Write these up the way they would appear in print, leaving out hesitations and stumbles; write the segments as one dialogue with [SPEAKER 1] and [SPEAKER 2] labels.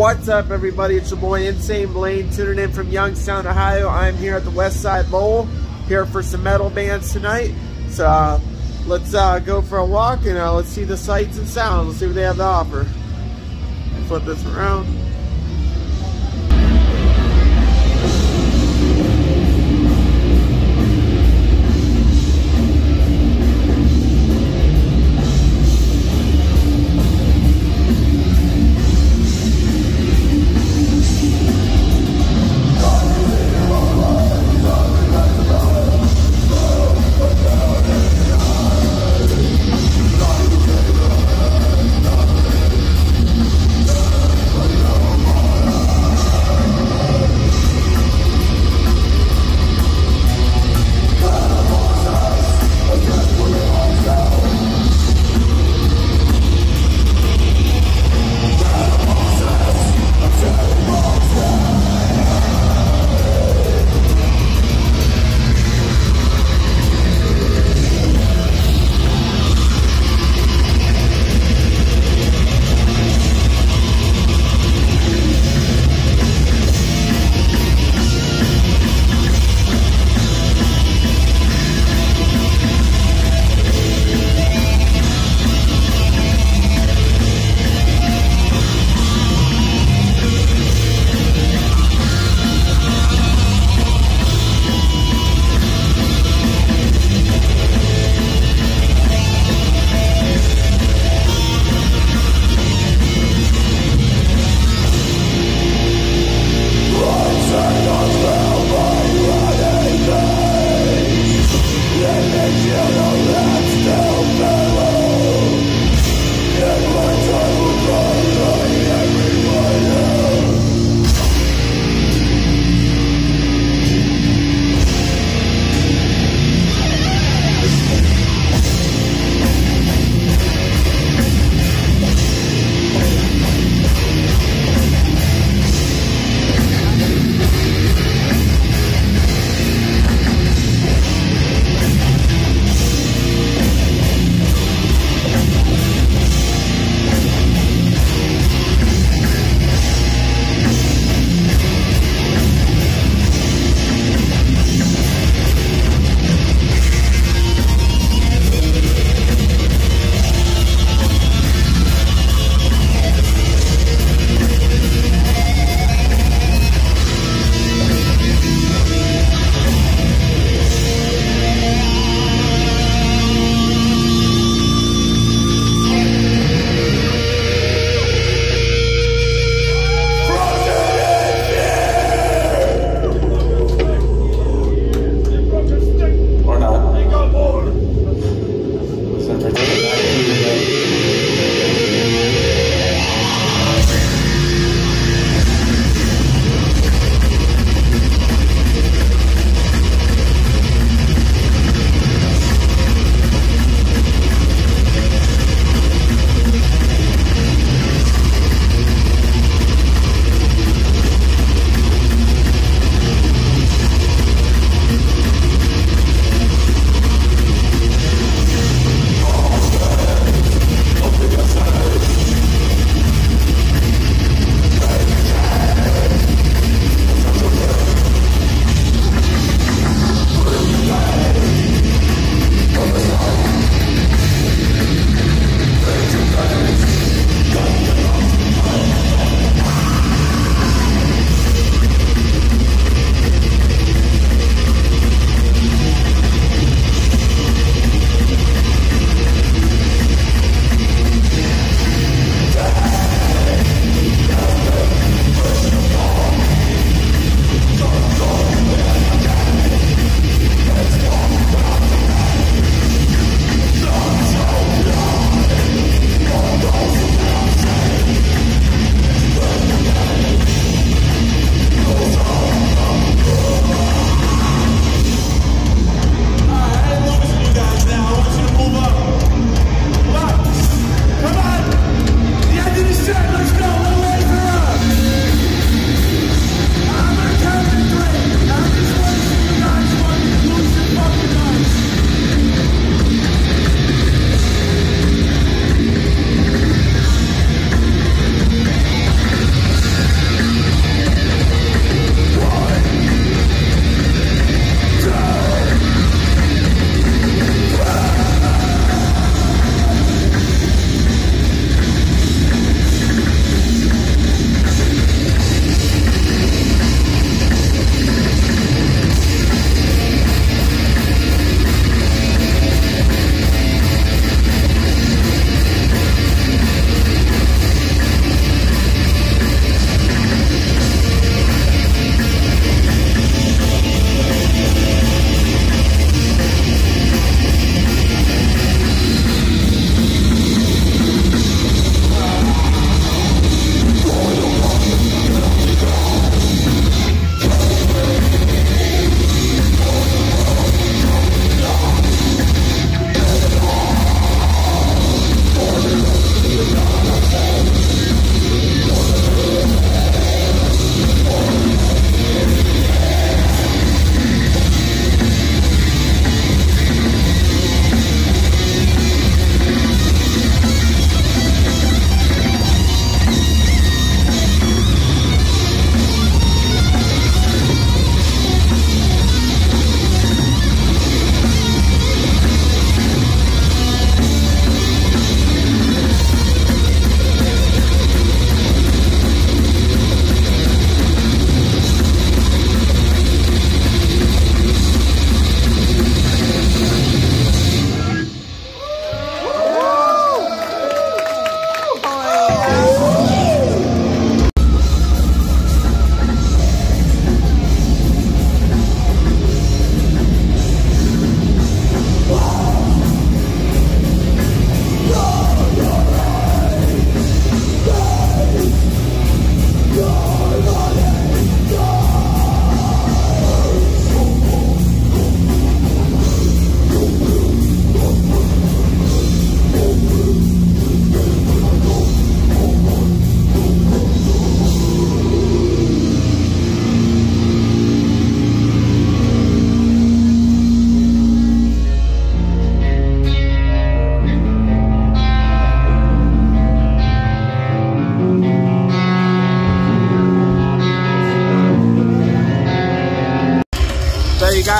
[SPEAKER 1] What's up, everybody? It's your boy Insane Blaine, tuning in from Youngstown, Ohio. I'm here at the West Side Bowl, here for some metal bands tonight. So let's go for a walk and let's see the sights and sounds. Let's see what they have to offer. Flip this around.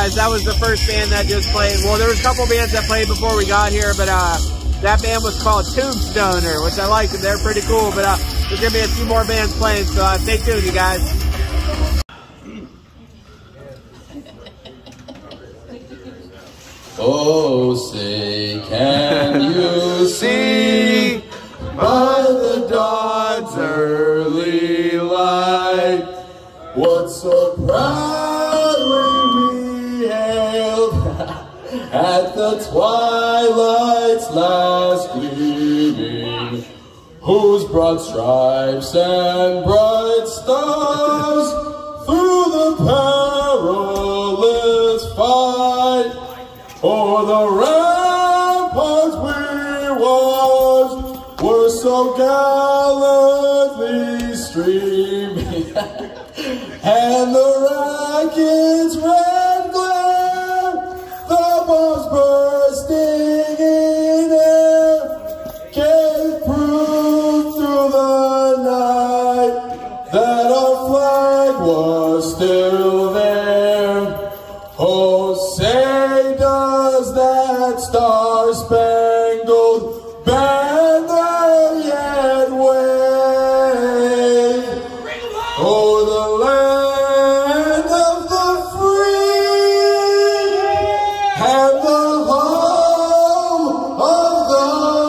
[SPEAKER 1] guys, that was the first band that just played. Well, there was a couple bands that played before we got here, but that band was called Tombstoner, which I like. They're pretty cool, but there's going to be a few more bands playing, so stay tuned, you guys.
[SPEAKER 2] Oh, say, can you see by the dawn's early light what so proudly we hailed at the twilight's last gleaming, whose broad stripes and bright stars through the perilous fight o'er the ramparts we watched were so gallantly streaming, and the racket's red glare, the bombs bursting in air, gave proof through the night that our flag was still there. Oh, say does that star-spangled banner yet wave o'er the land of the free and the home of the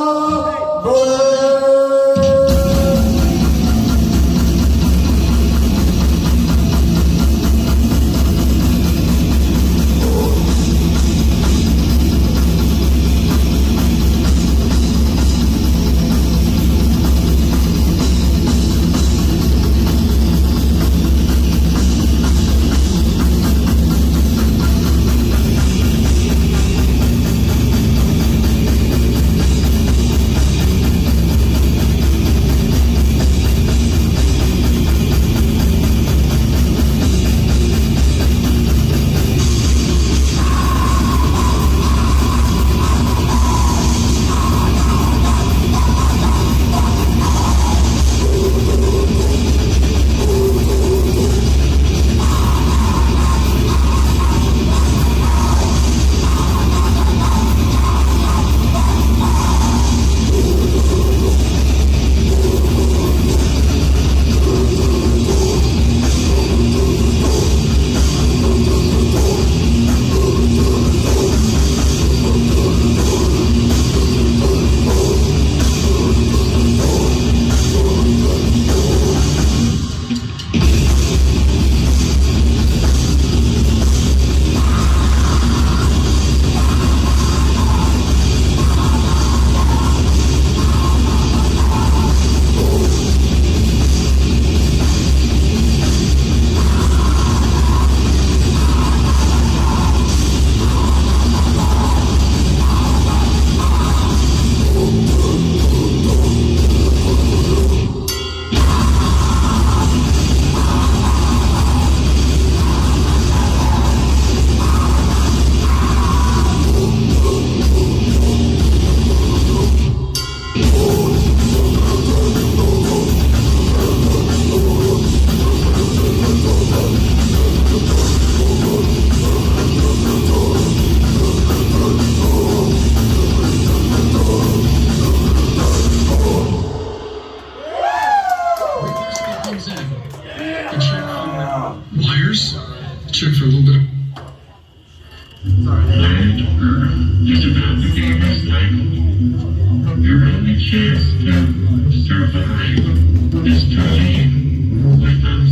[SPEAKER 3] check for a little bit of... Land, Earth, just about the famous life. Your only chance to survive this time with us.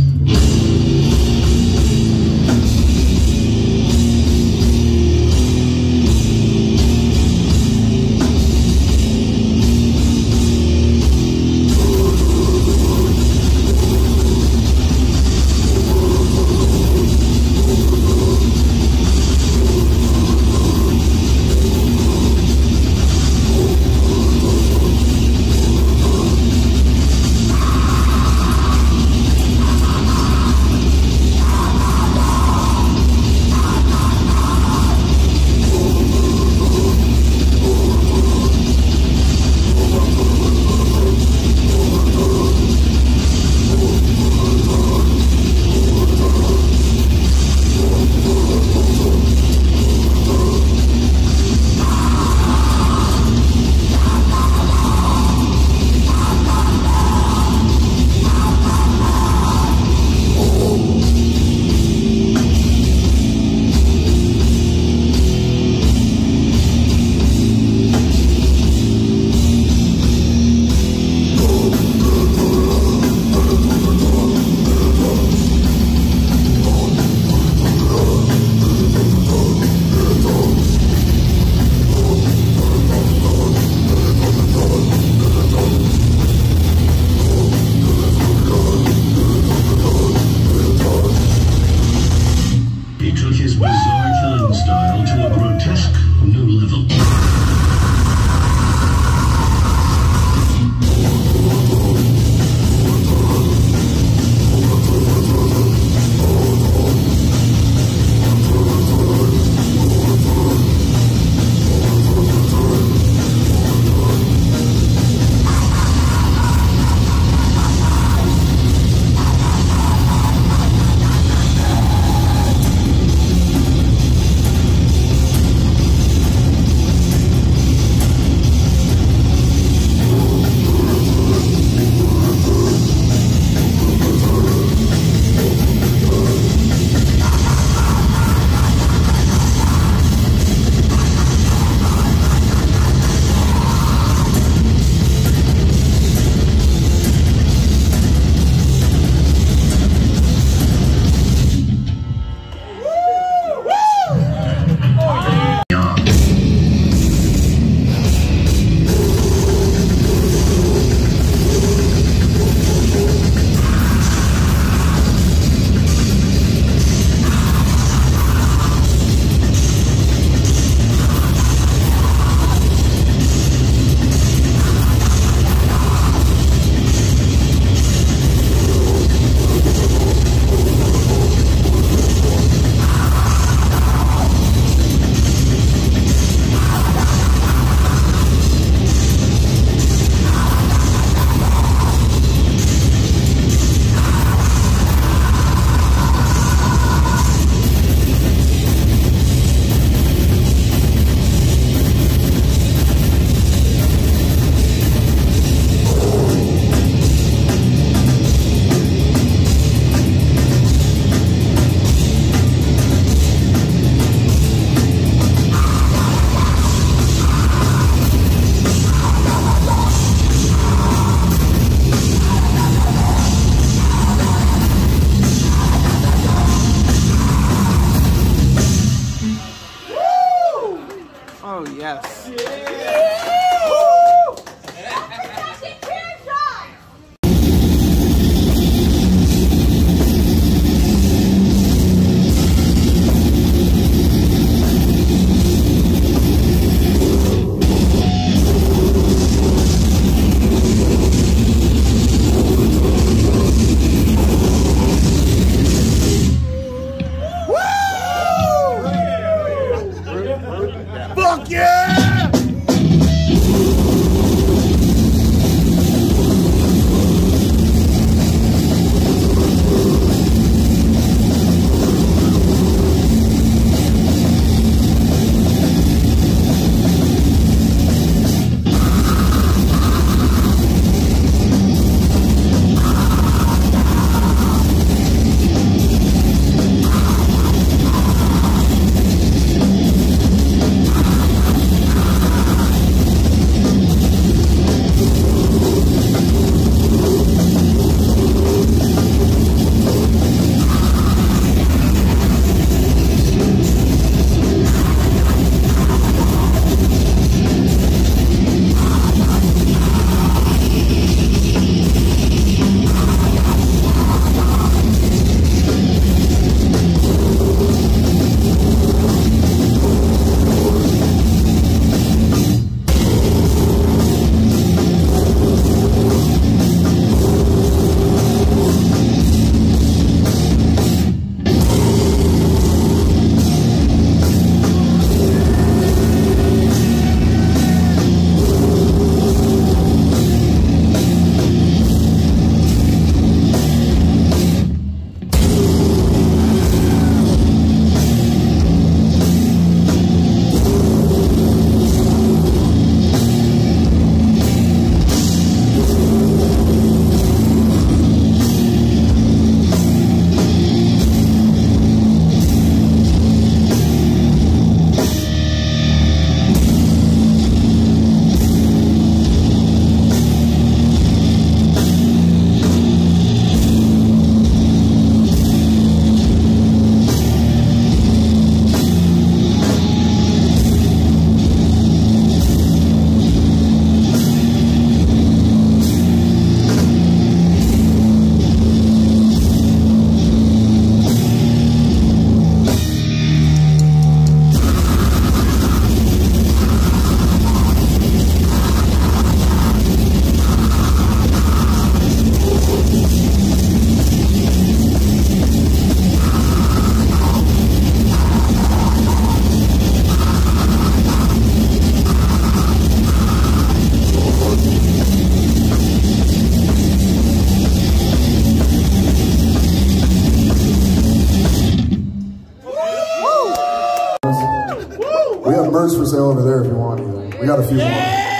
[SPEAKER 2] merch for sale over there if you want anything. We got a few more.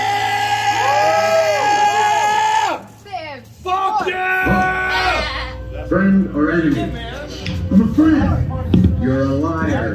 [SPEAKER 4] Fuck yeah!
[SPEAKER 3] Friend or enemy? I'm a friend. You're a liar.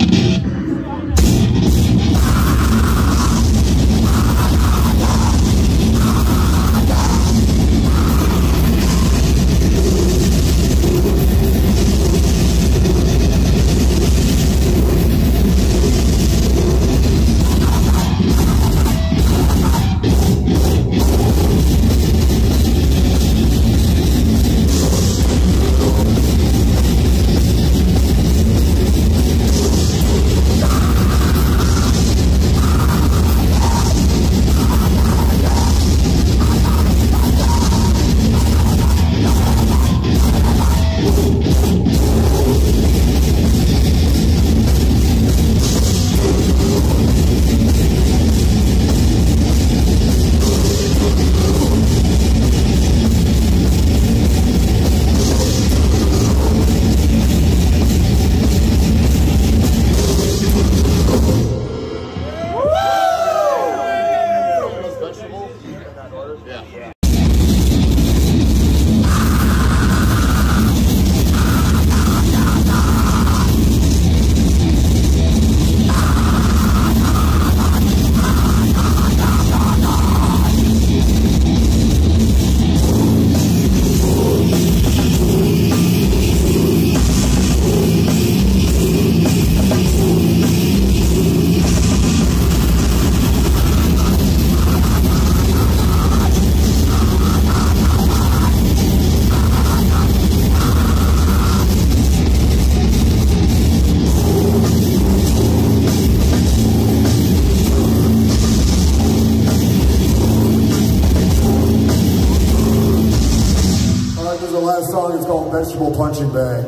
[SPEAKER 2] Song is called Vegetable Punching Bag.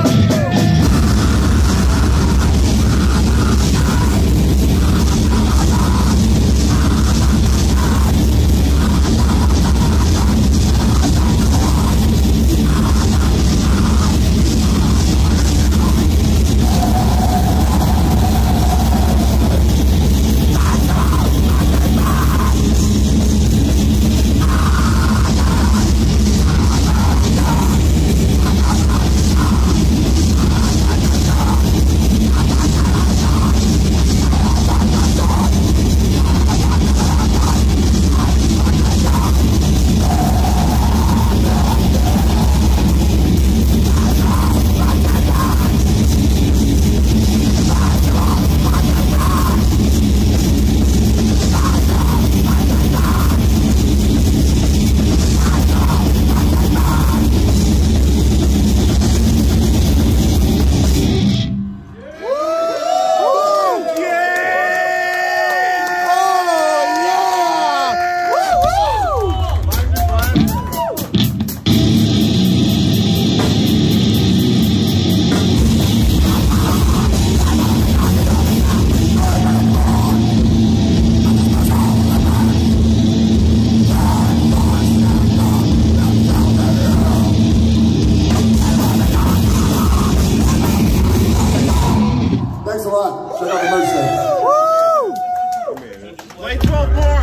[SPEAKER 2] Check out the merch stand.
[SPEAKER 1] Woo! Play 12 more.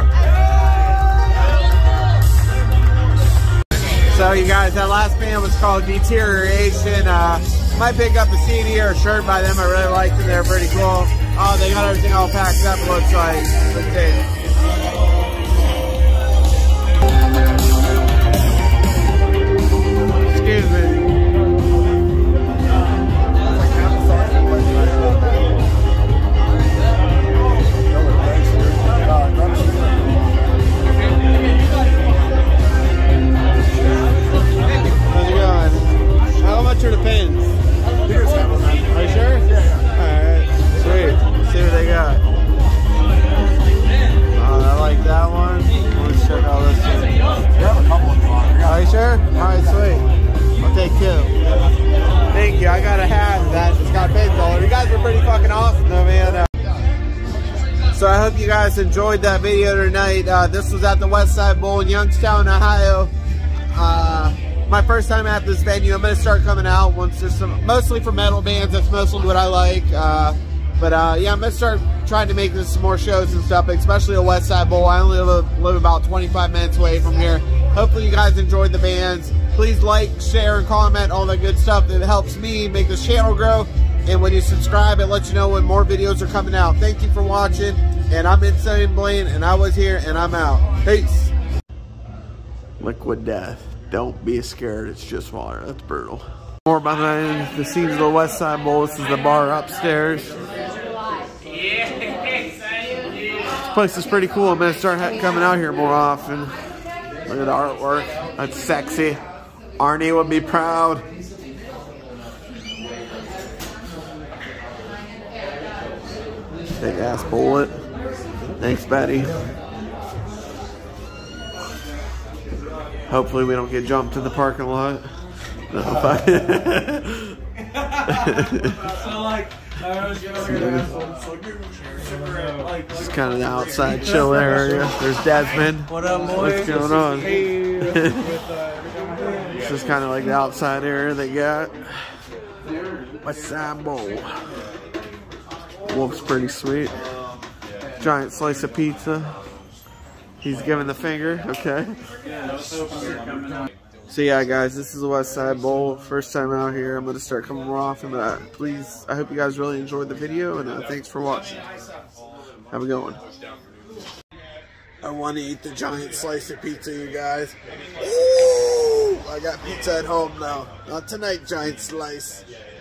[SPEAKER 1] So you guys, that last band was called Deterioration. Might pick up a CD or a shirt by them. I really liked them. They're pretty cool. Oh, they got everything all packed up, looks like. Let's see. Excuse me. How much are the pins? Are you sure? Yeah. Alright, sweet. Let's see what they got. I like that one. Let's check out this one.
[SPEAKER 2] We have a couple of them on.
[SPEAKER 1] Are you sure? Alright, sweet. I'll take 2. Thank you. I got a hat that just got pins all over. You guys were pretty fucking awesome though, man. So I hope you guys enjoyed that video tonight. This was at the Westside Bowl in Youngstown, Ohio. My first time at this venue. I'm going to start coming out once there's some, mostly for metal bands. That's mostly what I like. But yeah, I'm gonna start trying to make this some more shows and stuff, especially a West Side Bowl. I only live about 25 minutes away from here. Hopefully you guys enjoyed the bands. Please like, share, and comment, all that good stuff. It helps me make this channel grow. And when you subscribe, it lets you know when more videos are coming out. Thank you for watching. And I'm Insane Blaine, and I was here, and I'm out. Peace. Liquid death. Don't be scared. It's just water. That's brutal. More behind the scenes of the West Side Bowl. This is the bar upstairs. This place is pretty cool. I'm going to start coming out here more often. Look at the artwork. That's sexy. Arnie would be proud. Big ass bullet. Thanks, Betty. Hopefully we don't get jumped in the parking lot. No, it's kind of the outside chill area. There's Desmond.
[SPEAKER 5] What up, boys?
[SPEAKER 1] What's going on? This is kind of like the outside area they got. West Side Bowl. Looks pretty sweet. Giant slice of pizza. He's giving the finger. Okay. So yeah, guys, this is the West Side Bowl. First time out here. I'm going to start coming more often. But please, I hope you guys really enjoyed the video. And thanks for watching. Have a good one. I want to eat the giant slice of pizza, you guys. Ooh, I got pizza at home now. Not tonight, giant slice.